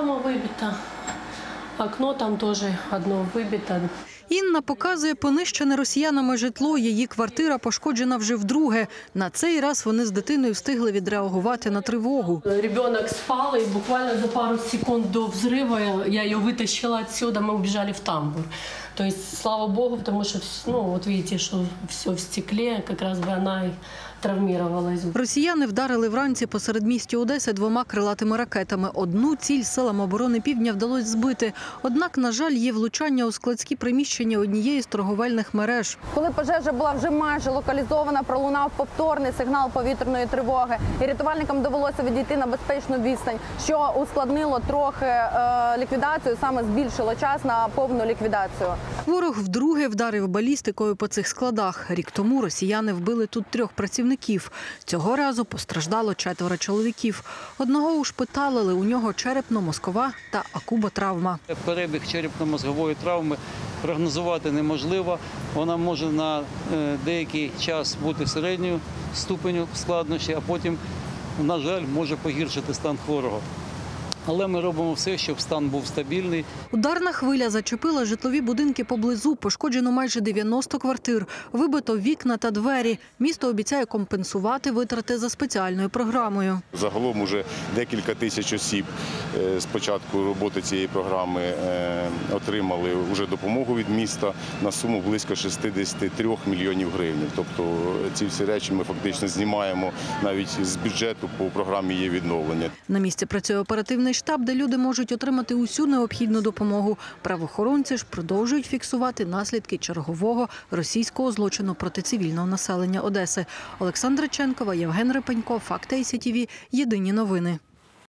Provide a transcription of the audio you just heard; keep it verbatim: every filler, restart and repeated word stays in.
рама вибита, окно там теж одно вибите. Інна показує понищене росіянами житло. Її квартира пошкоджена вже вдруге. На цей раз вони з дитиною встигли відреагувати на тривогу. Ребенок спал, и буквально за пару секунд до взрыва я ее вытащила отсюда, мы убежали в тамбур. То есть, слава богу, потому что, ну, вот видите, что все в стекле, как раз бы она и травмировалась. Росіяни вдарили вранці по середмісті Одеси двома крилатими ракетами. Одну ціль силам оборони Півдня вдалося збити. Однак, на жаль, є влучання у складські приміщення однієї з торговельних мереж. Коли пожежа була вже майже локалізована, пролунав повторний сигнал повітряної тривоги. І рятувальникам довелося відійти на безпечну відстань, що ускладнило трохи е, ліквідацію, саме збільшило час на повну ліквідацію. Ворог вдруге вдарив балістикою по цих складах. Рік тому росіяни вбили тут трьох працівників. Цього разу постраждало четверо чоловіків. Одного ушпиталили, у нього черепно-мозкова та акуботравма. Перебіг черепно-мозгової травми прогнозувати неможливо. Вона може на деякий час бути середньою ступеню складнощі, а потім, на жаль, може погіршити стан хворого. Але ми робимо все, щоб стан був стабільний. Ударна хвиля зачепила житлові будинки поблизу. Пошкоджено майже дев'яносто квартир. Вибито вікна та двері. Місто обіцяє компенсувати витрати за спеціальною програмою. Загалом уже декілька тисяч осіб з початку роботи цієї програми отримали вже допомогу від міста на суму близько шістдесят три мільйонів гривень. Тобто ці всі речі ми фактично знімаємо навіть з бюджету по програмі «Є відновлення». На місці працює оперативний штаб, де люди можуть отримати усю необхідну допомогу. Правоохоронці ж продовжують фіксувати наслідки чергового російського злочину проти цивільного населення Одеси. Олександра Ченкова, Євген Рипенько, Факти ай сі ті ві. Єдині новини.